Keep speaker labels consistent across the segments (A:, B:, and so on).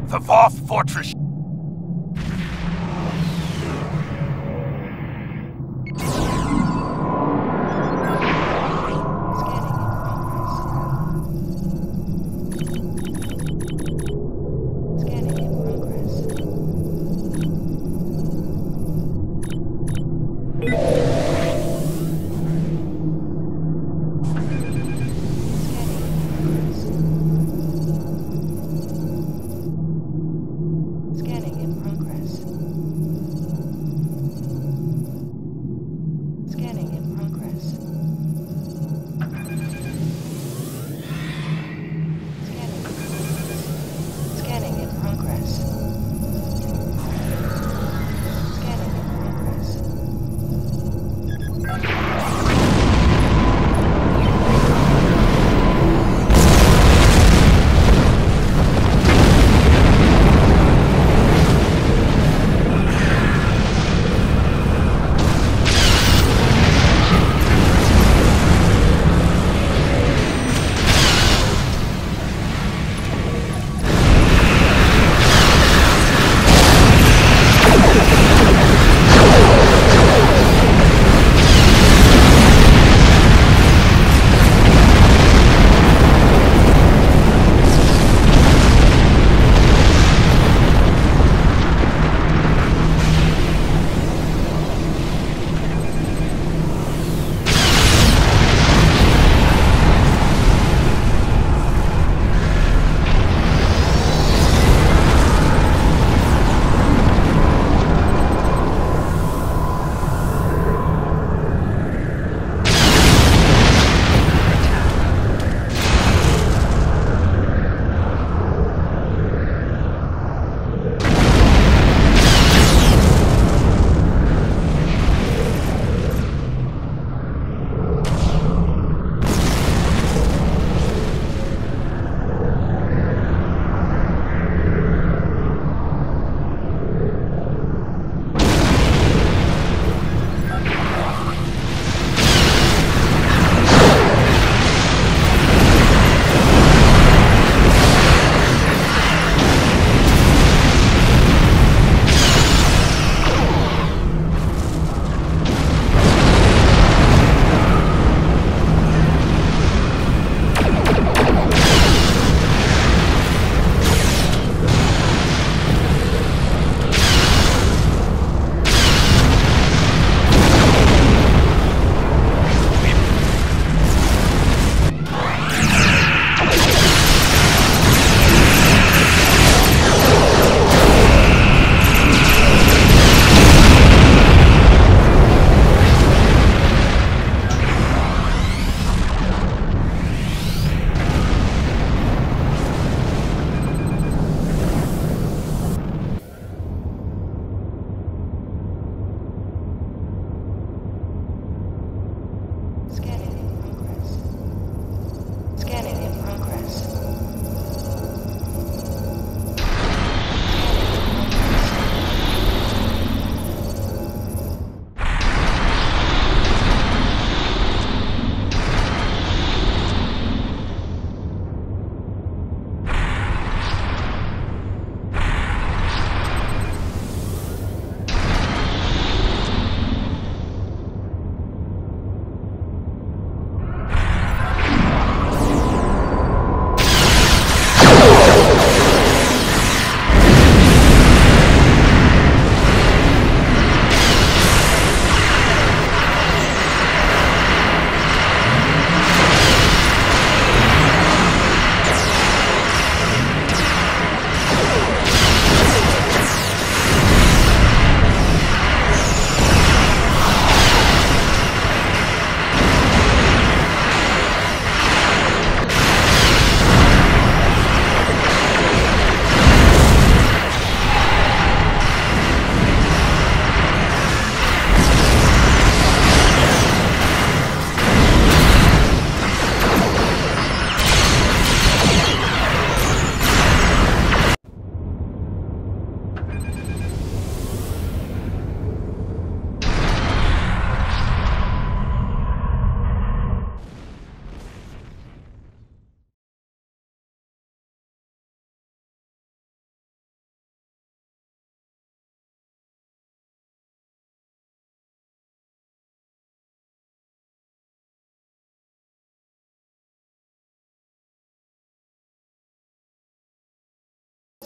A: The Voth Fortress.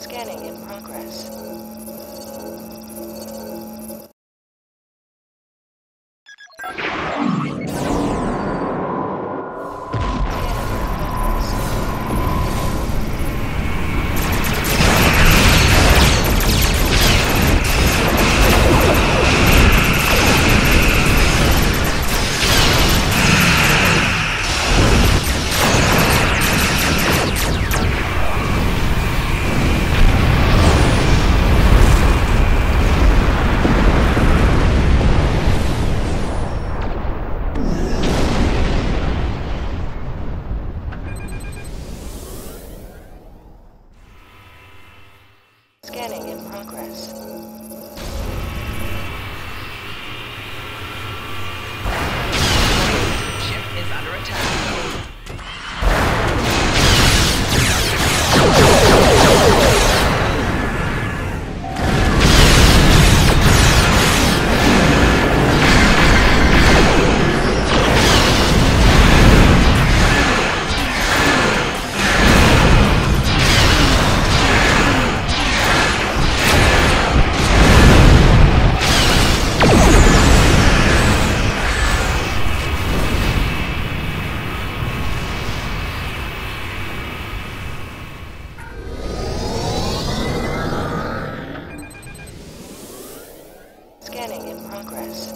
A: Scanning in progress. Scanning in progress.
B: Ship is under attack.
A: Scanning in progress.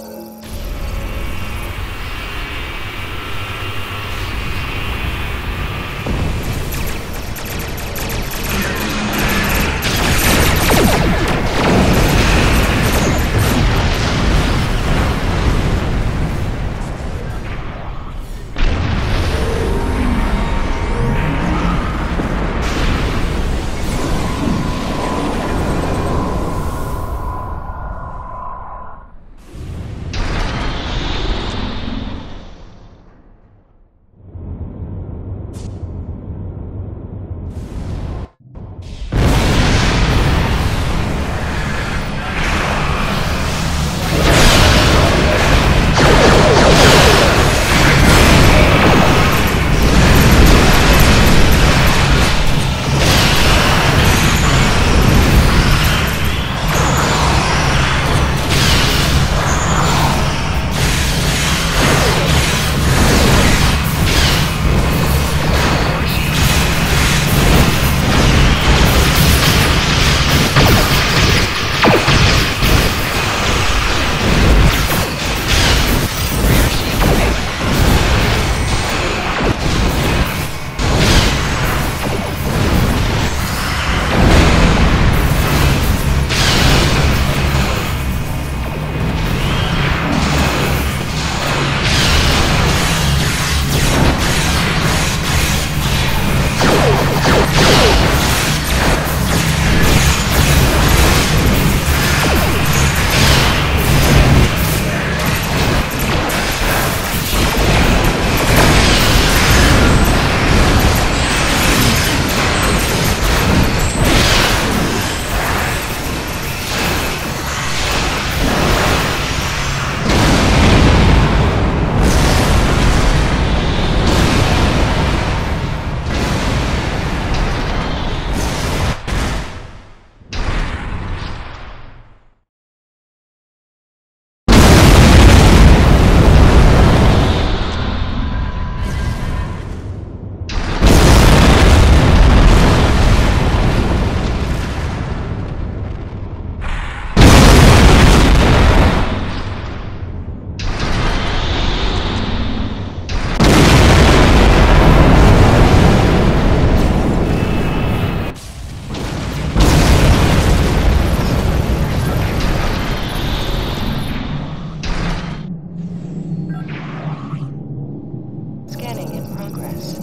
A: Scanning in progress.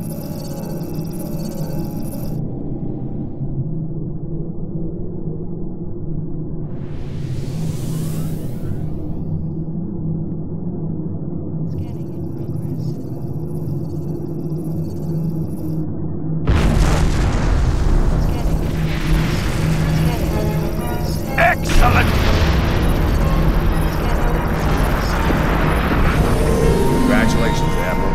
A: Scanning in progress. Scanning in progress. Scanning in progress.
C: Excellent! Congratulations, Admiral.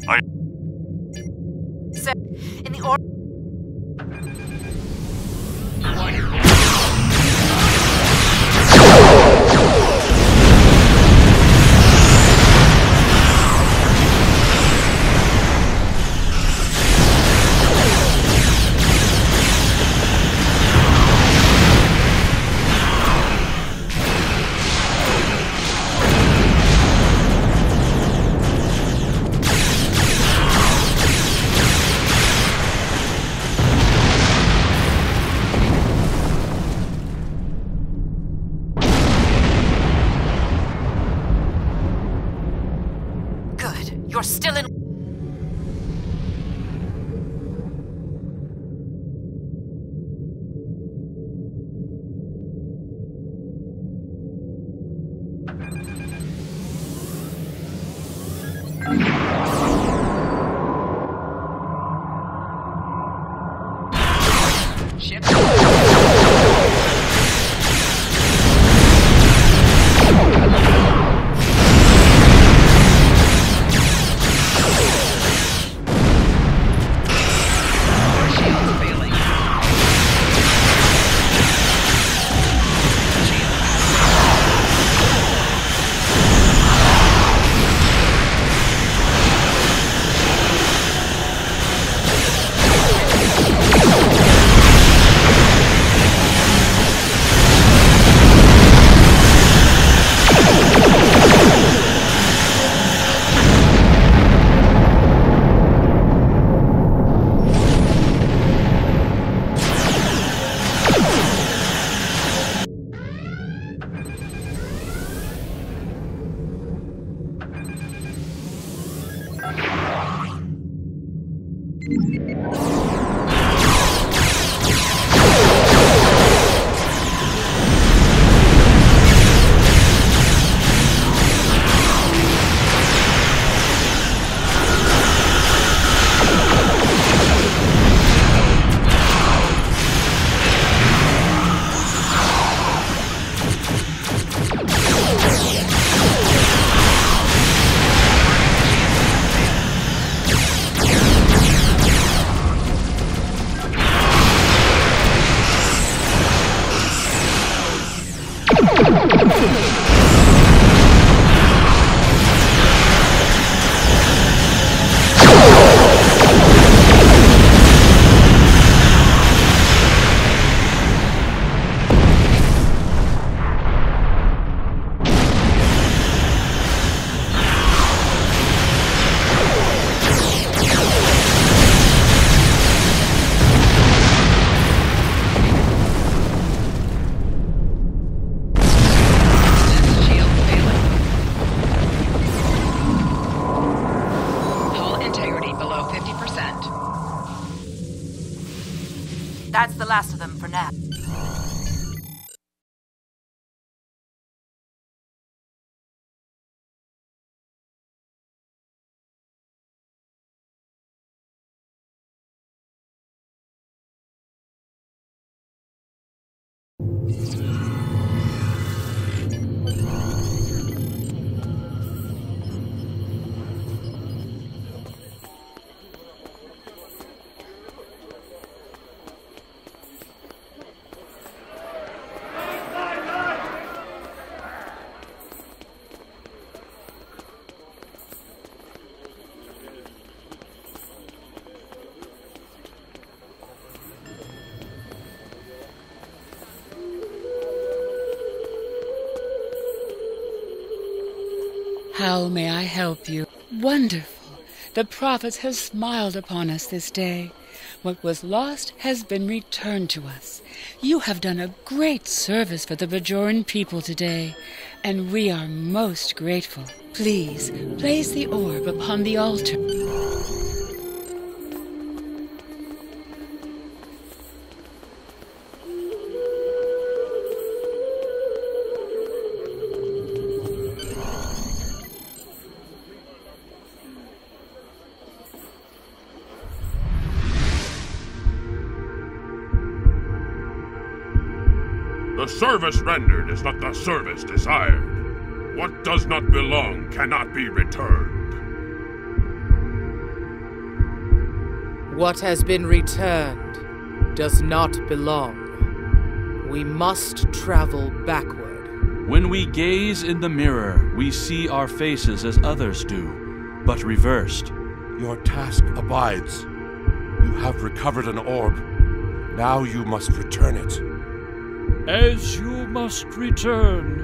B: In the order. You're still in. Ship. That's the last of them for now.
D: How may I help you? Wonderful! The prophets have smiled upon us this day. What was lost has been returned to us. You have done a great service for the Bajoran people today, and we are most grateful. Please, place the orb upon the altar.
C: The service rendered is not the service desired. What does not belong cannot be returned.
E: What has been returned does not belong. We must travel backward.
F: When we gaze in the mirror, we see our faces as others do, but reversed.
C: Your task abides. You have recovered an orb. Now you must return it.
F: As you must return.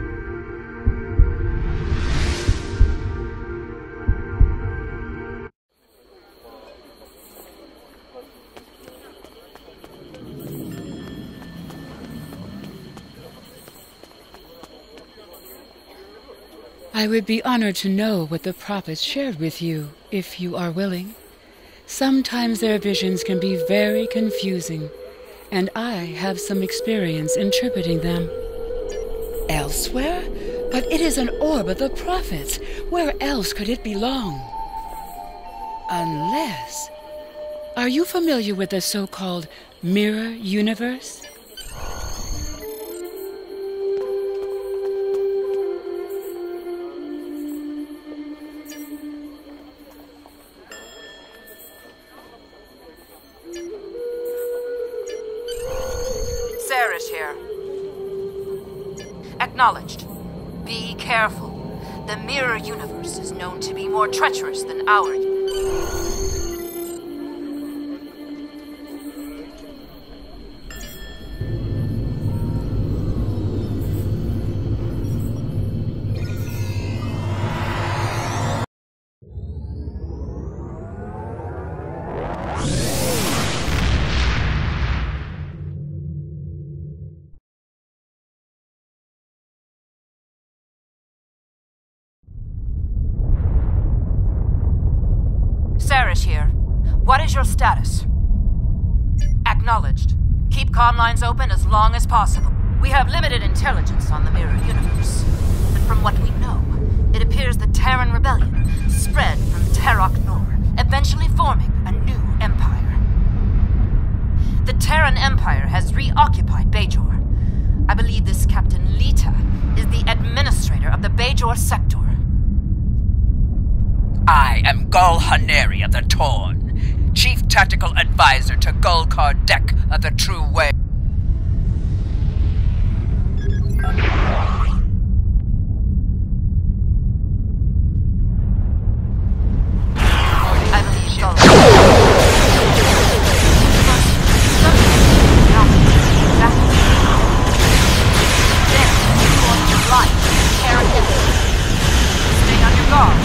D: I would be honored to know what the prophets shared with you, if you are willing. Sometimes their visions can be very confusing, and I have some experience interpreting them. Elsewhere? But it is an orb of the prophets. Where else could it belong? Unless... Are you familiar with the so-called mirror universe?
B: Sarah's here. Acknowledged. Be careful. The mirror universe is known to be more treacherous than our Sarah's here. What is your status? Acknowledged. Keep comm lines open as long as possible. We have limited intelligence on the mirror universe, but from what we know, it appears the Terran rebellion spread from Terok Nor, eventually forming a new empire. The Terran Empire has reoccupied Bajor. I believe this Captain Lita is the administrator of the Bajor sector.
G: I am Gul Haneri of the Torn, Chief Tactical Advisor to Gul Kardec of the True Way.
B: I believe Gul. Stay on your guard.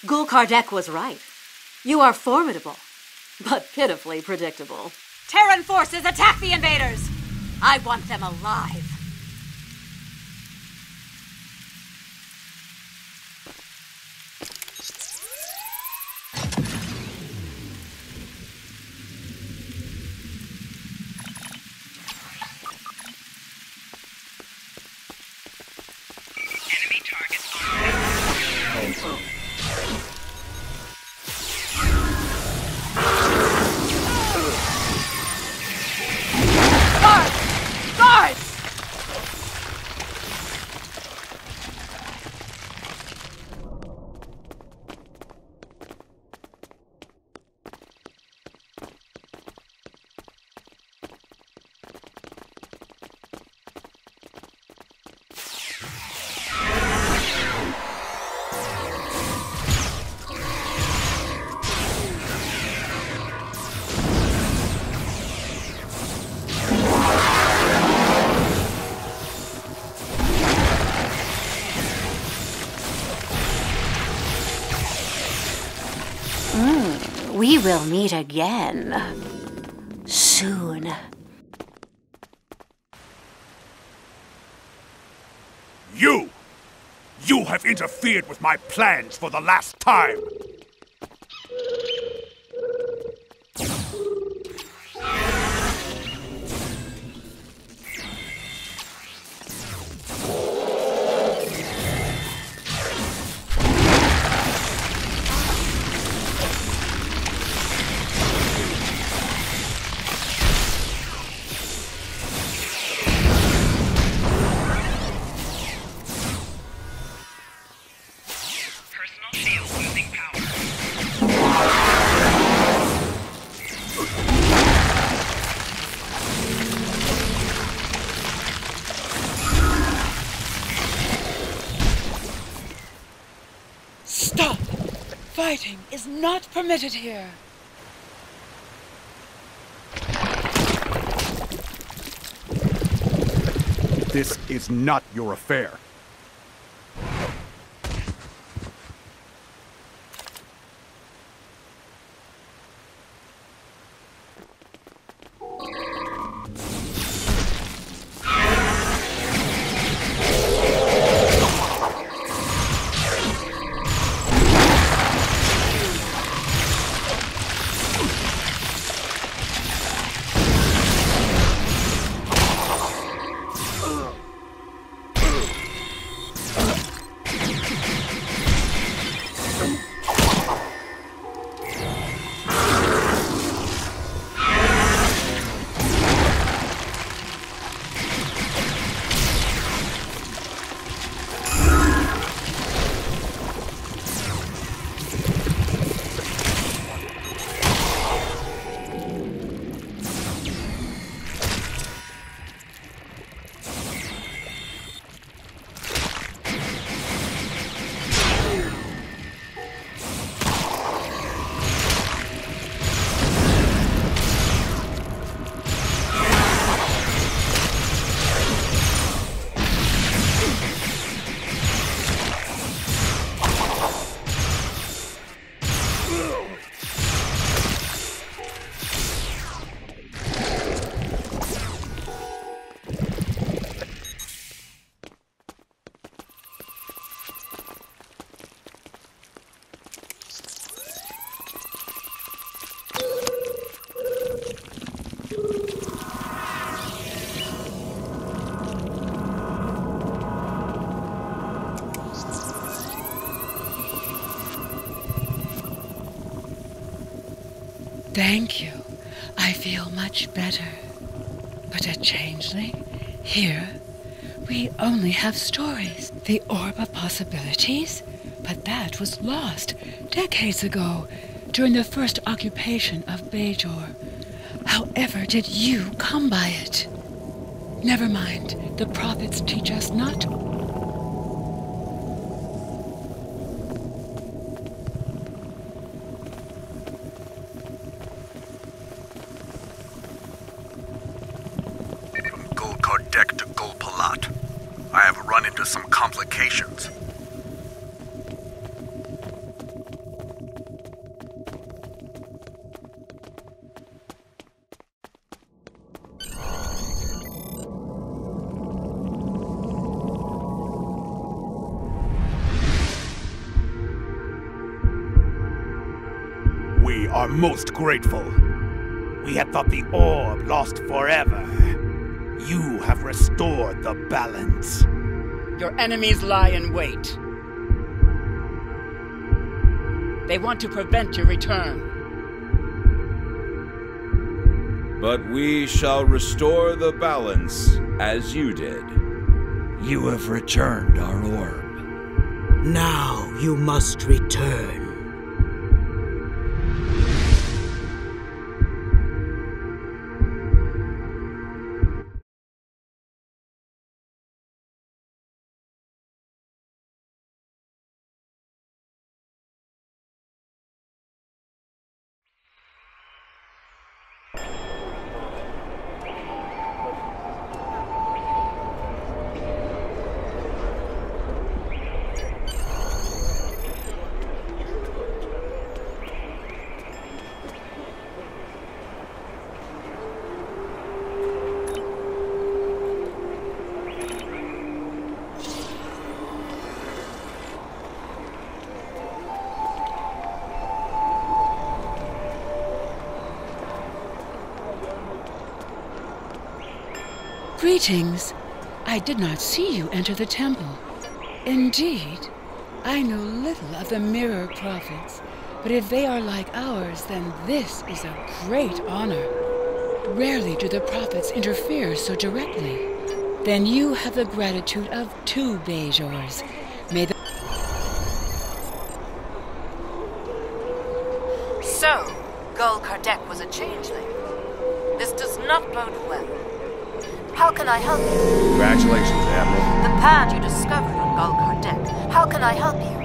H: Gul Kardec was right. You are formidable, but pitifully predictable. Terran forces, attack the invaders! I want them alive.
G: Enemy targets on.
H: We will meet again. Soon.
I: You! You have interfered with my plans for the last time!
D: Stop! Fighting is not permitted here.
I: This is not your affair.
D: Thank you. I feel much better. But a changeling? Here? We only have stories. The Orb of Possibilities? But that was lost decades ago, during the first occupation of Bajor. However did you come by it? Never mind. The prophets teach us not to.
I: Gul Kardec to Gul Palat. I have run into some complications. are most grateful. We had thought the orb lost forever. You have restored the balance.
D: Your enemies lie in wait. They want to prevent your return.
J: But we shall restore the balance, as you did.
K: You have returned our orb. Now you must return.
D: Greetings. I did not see you enter the temple. Indeed, I know little of the Mirror Prophets, but if they are like ours, then this is a great honor. Rarely do the prophets interfere so directly. Then you have the gratitude of 2 Bajors. May the...
B: So, Gul Kardec was a changeling. This does not bode well. How can I help you?
C: Congratulations, Admiral.
B: The pad you discovered on Gul Kardec. How can I help you?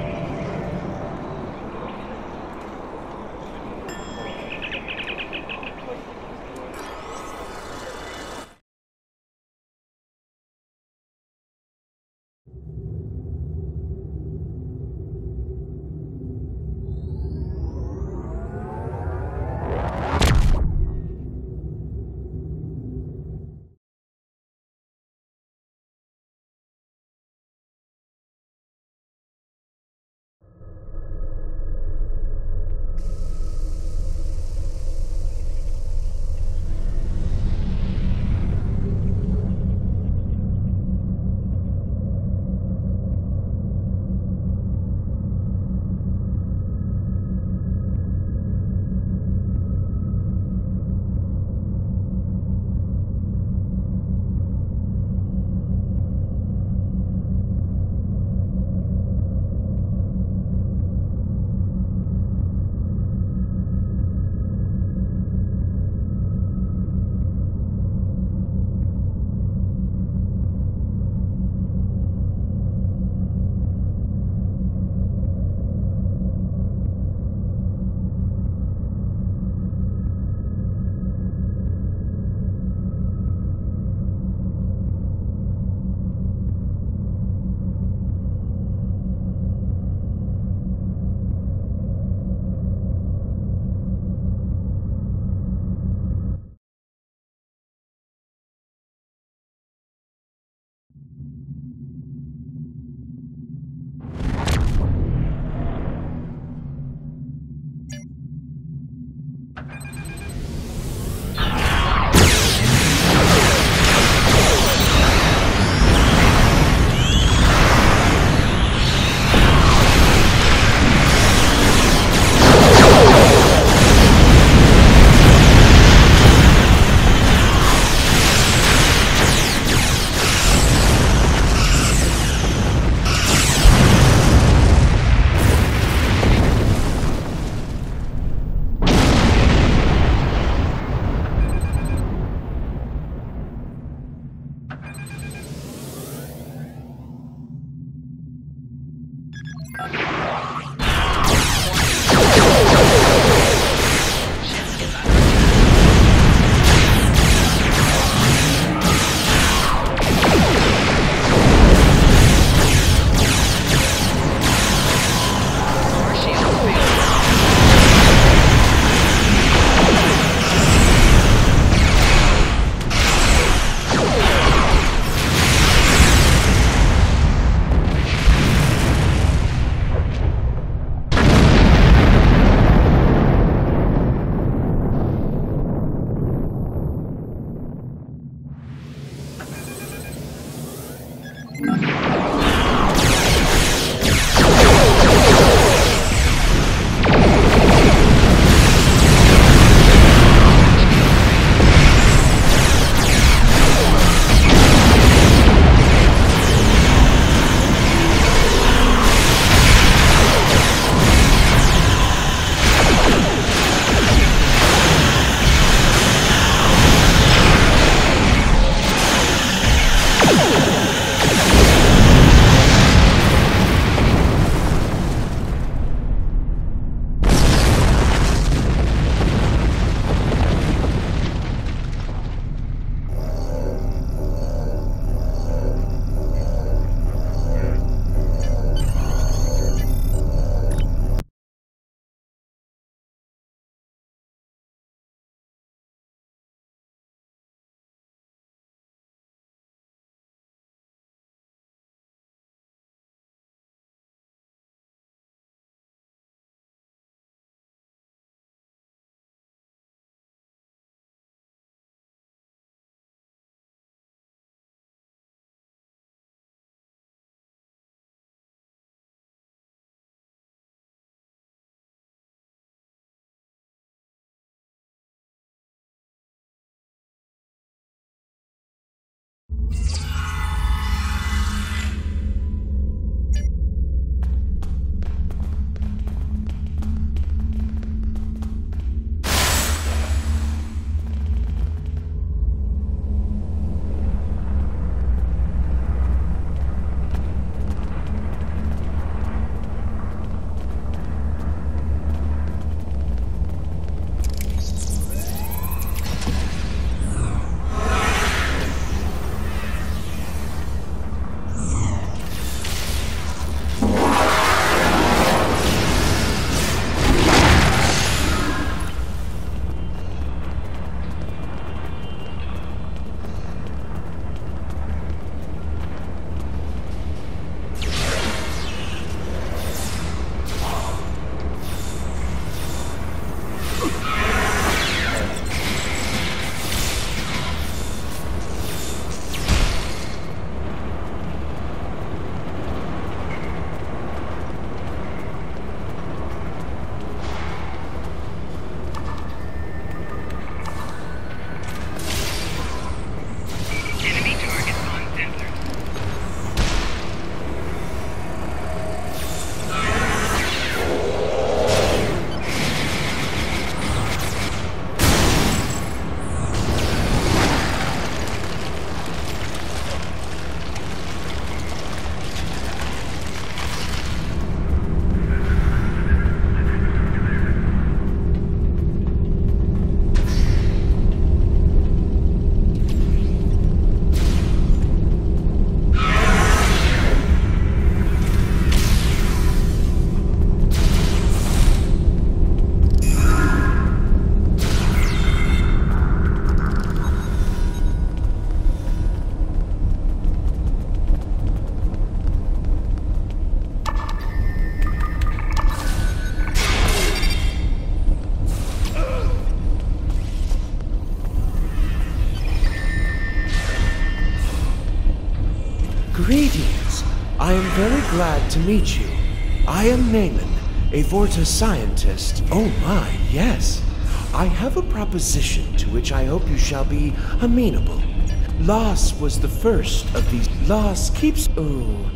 L: I am very glad to meet you. I am Naaman, a Vorta scientist. Oh my, yes. I have a proposition to which I hope you shall be amenable. Loss was the first of these. Loss keeps. Oh.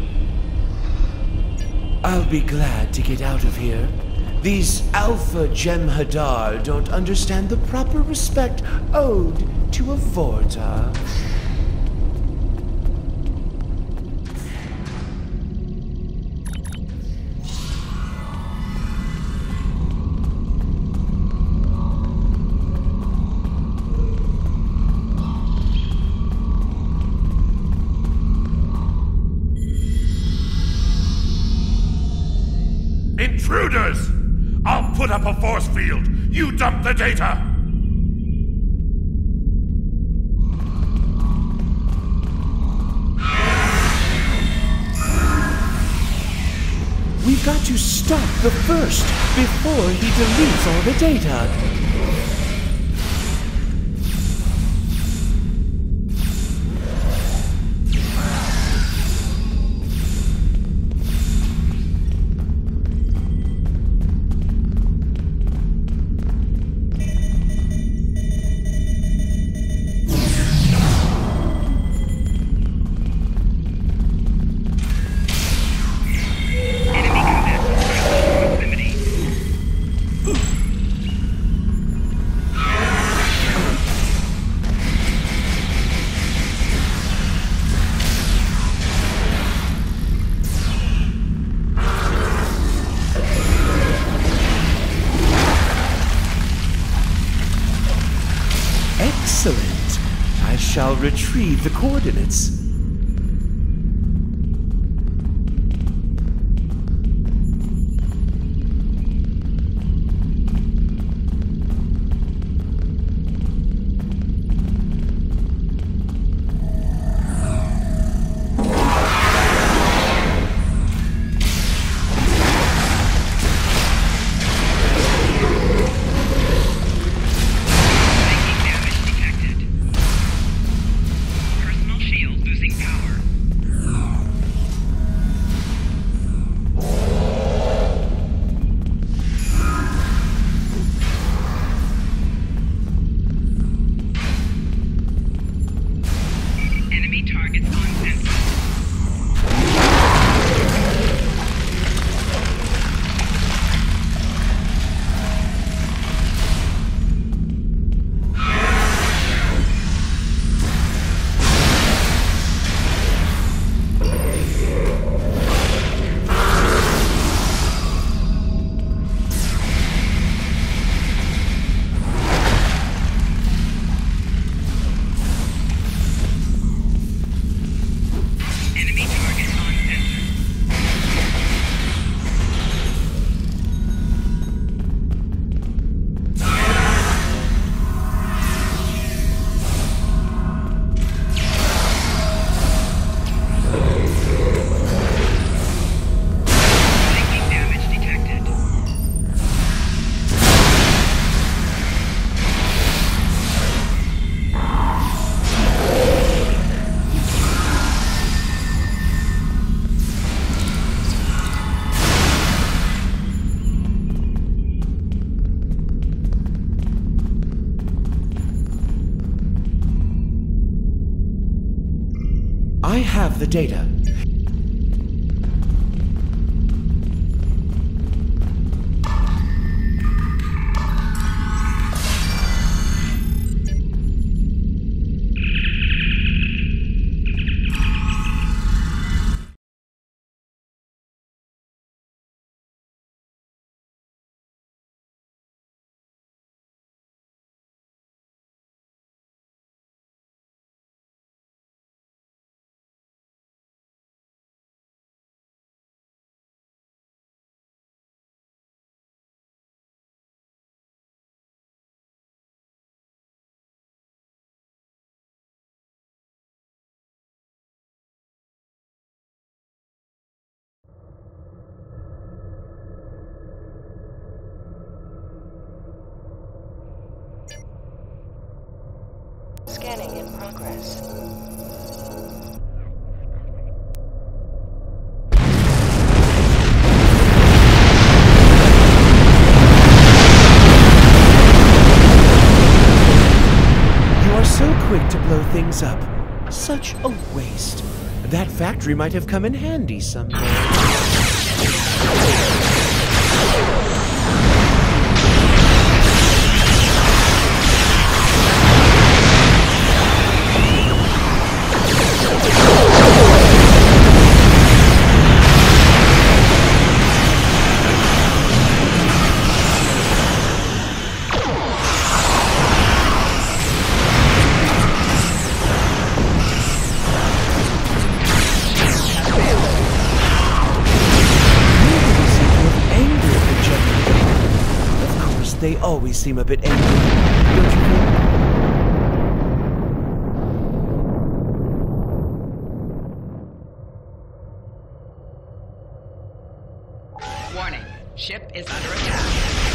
L: I'll be glad to get out of here. These Alpha Jem'Hadar don't understand the proper respect owed to a Vorta.
C: Intruders! I'll put up a force field. You dump the data.
L: We've got to stop the first before he deletes all the data. Excellent. I shall retrieve the coordinates. I have the data.
A: Scanning in progress.
L: blow things up. Such a waste. That factory might have come in handy someday. They always seem a bit angry, don't you think?
G: Warning, ship is under attack.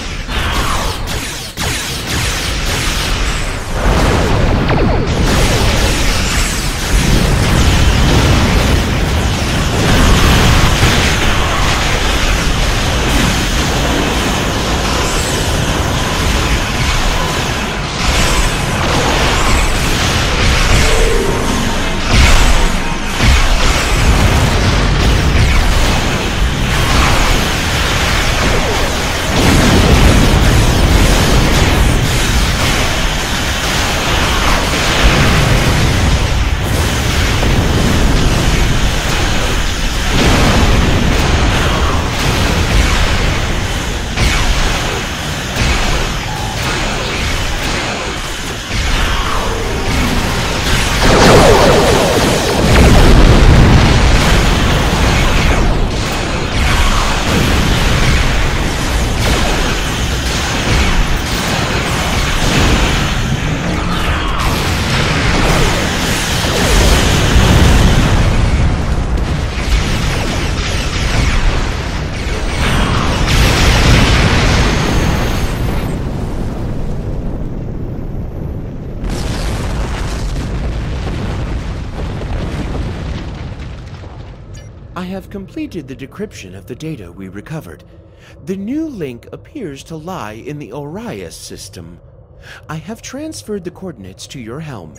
L: I have completed the decryption of the data we recovered. The new link appears to lie in the Orias system. I have transferred the coordinates to your helm.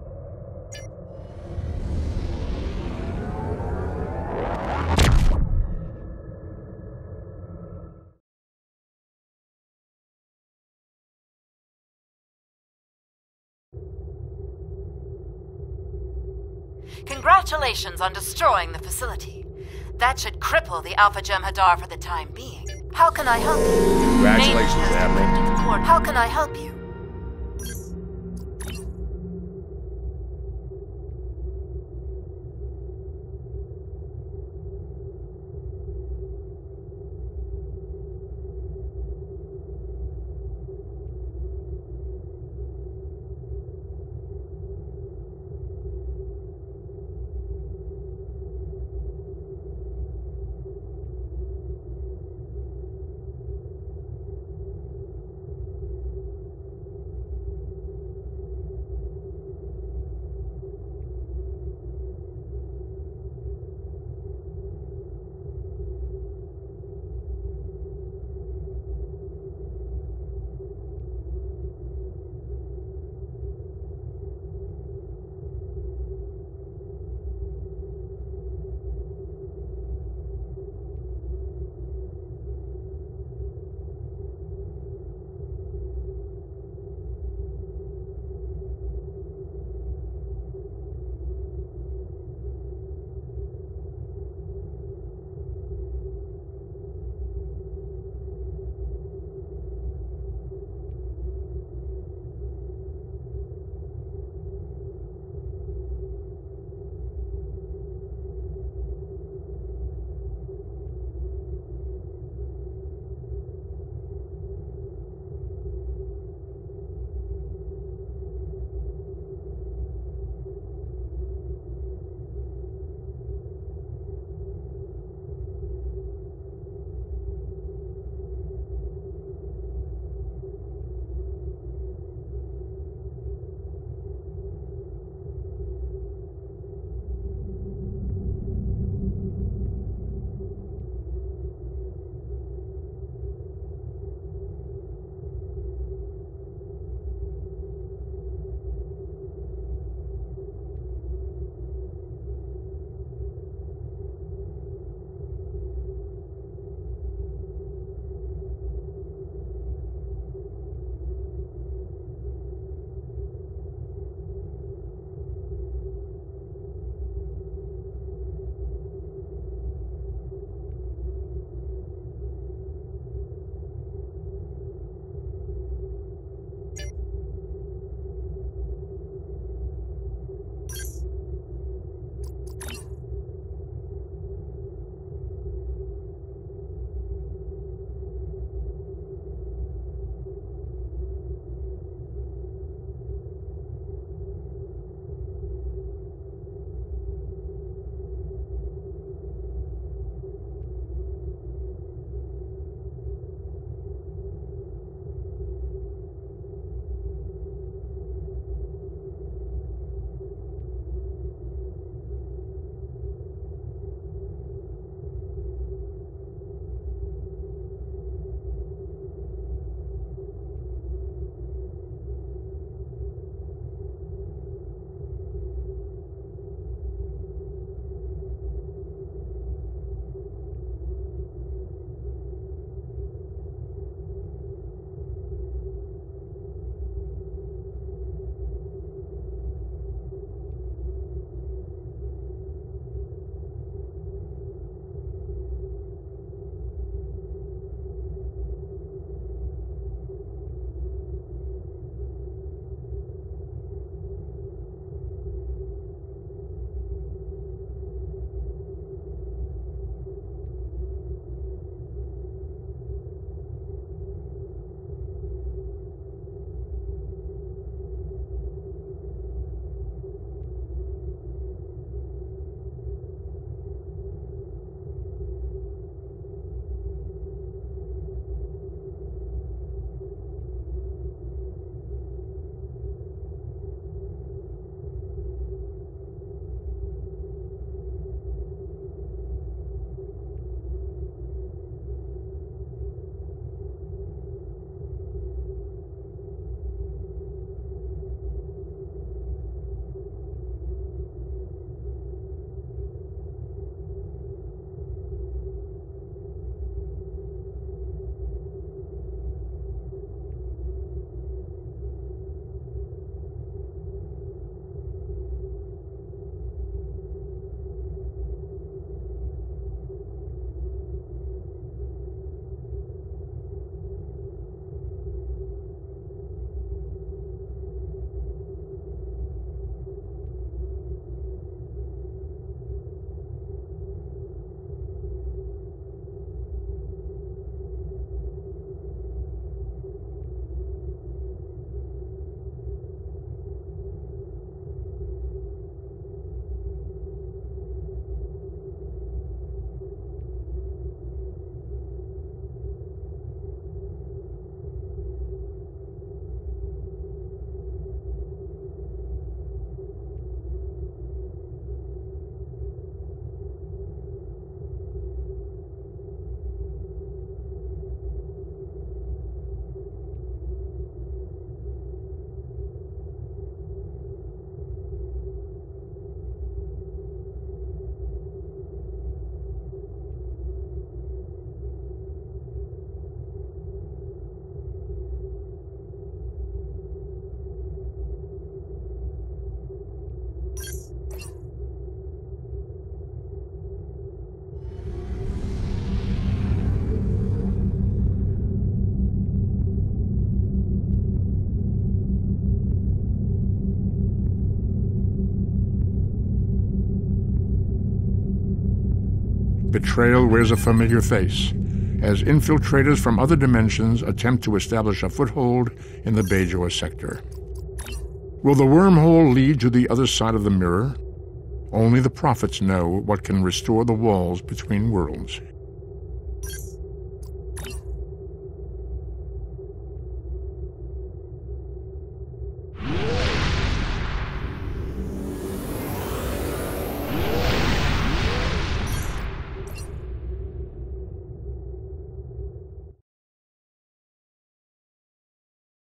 B: Congratulations on destroying the facility. That should cripple the Alpha Jem'Hadar for the time being. How can I help you?
C: Congratulations,
B: Admiral. How can I help you?
M: Betrayal wears a familiar face, as infiltrators from other dimensions attempt to establish a foothold in the Bajor sector. Will the wormhole lead to the other side of the mirror? Only the prophets know what can restore the walls between worlds.